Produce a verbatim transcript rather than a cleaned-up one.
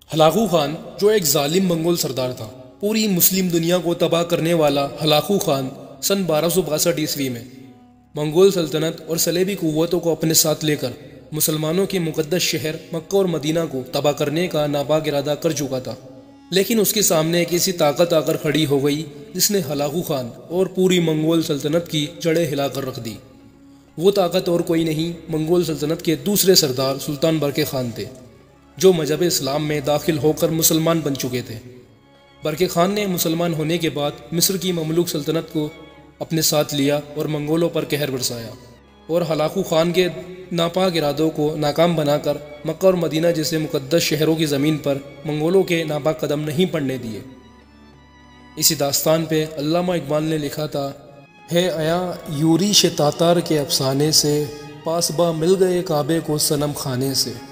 Hulagu Khan جو ایک ظالم منگول سردار تھا، پوری مسلم دنیا کو تباہ کرنے والا ہلاکو خان سن بارہ سو باسٹھ عیسوی میں منگول سلطنت اور صلیبی قوتوں کو اپنے ساتھ لے کر مسلمانوں کے مقدس شہر مکہ اور مدینہ کو تباہ کرنے کا ناپاک ارادہ کر چکا تھا۔ لیکن اس کے سامنے ایک ایسی طاقت آ کر کھڑی ہو گئی جس نے ہلاکو خان اور پوری منگول سلطنت کی جڑیں ہلا کر رکھ دی۔ وہ طاقت اور کوئی نہیں، منگول سلطنت کے دوسرے سردار سلطان برقے خان تھے، جو مذہب اسلام میں داخل ہو کر مسلمان بن چکے تھے۔ برقے خان نے مسلمان ہونے کے بعد مصر کی مملوک سلطنت کو اپنے ساتھ لیا اور منگولوں پر قہر برسایا، اور ہلاکو خان کے ناپاک ارادوں کو ناکام بنا کر مکہ اور مدینہ جیسے مقدس شہروں کی زمین پر منگولوں کے ناپاک قدم نہیں پڑنے دیے۔ اسی داستان پہ علامہ اقبال نے لکھا تھا، ہے آیا یوریش تاتار کے افسانے سے، پاس با مل گئے کعبے کو صنم خانے سے۔